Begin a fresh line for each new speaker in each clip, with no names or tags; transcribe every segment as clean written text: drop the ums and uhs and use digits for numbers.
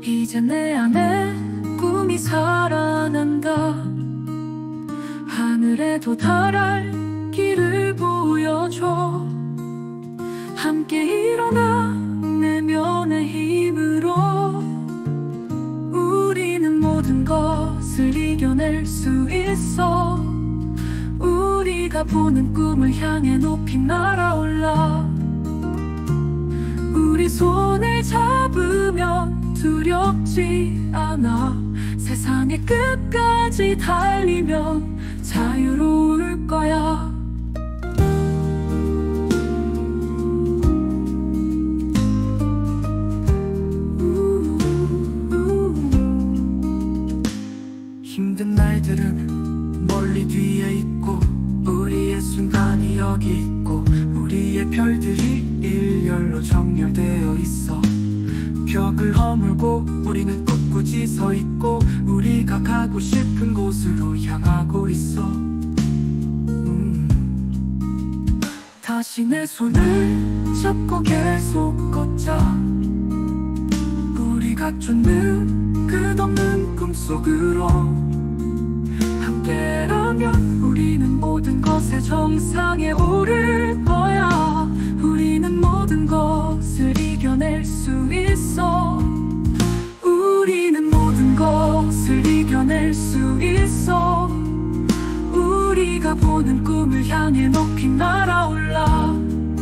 이제 내 안에 꿈이 살아난다. 하늘에 도달할 길을 보여줘. 함께 일어나 내면의 힘으로 우리는 모든 것을 이겨낼 수 있어. 우리가 보는 꿈을 향해 높이 날아올라. 우리 손을 잡으면 두렵지 않아. 세상의 끝까지 달리면 자유로울 거야. 힘든 날들은 멀리 뒤에 있고 우리의 순간이 여기 있고 우리의 별들이 일렬로 정렬되어 있어. 벽을 허물고 우리는 꿋꿋이 서 있고 우리가 가고 싶은 곳으로 향하고 있어. 다시 내 손을 잡고 계속 걷자. 우리가 쫓는 끝없는 꿈속으로 함께라면 우리는 모든 것의 정상에 오를 거야. 우리는 모든 것을 이겨낼 수 있어. 우리는 모든 것을 이겨낼 수 있어. 우리가 보는 꿈을 향해 높이 날아올라.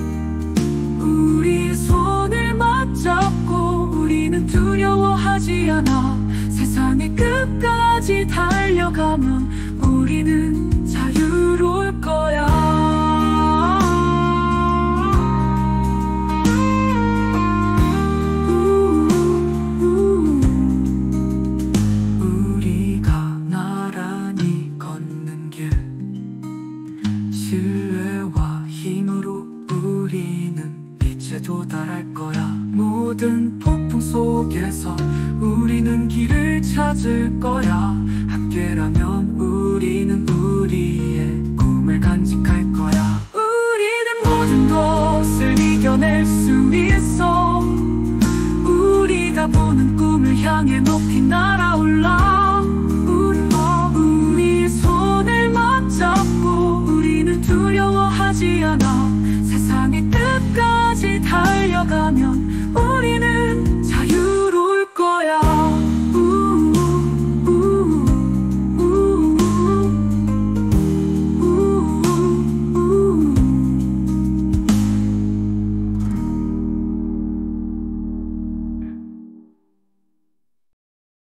우리 손을 맞잡고 우리는 두려워하지 않아. 세상의 끝까지 달려가면 우리는 자유로울 거야. 우리가 나란히 걷는 길, 신뢰와 힘으로 우리는 빛에 도달할 거야. 모든 폭풍 속에서 우리는 길을 찾을 거야. 함께라면 우리는 우리의 꿈을 간직할 거야. 우리는 모든 것을 이겨낼 수 있어. 우리가 보는 꿈을 향해 높이 날아올라. 우리 손을 맞잡고 우리는 두려워하지 않아.